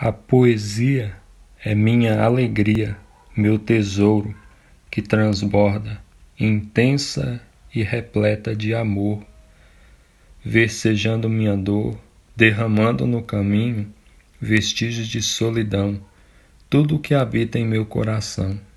A poesia é minha alegria, meu tesouro, que transborda, intensa e repleta de amor, versejando minha dor, derramando no caminho vestígios de solidão, tudo o que habita em meu coração.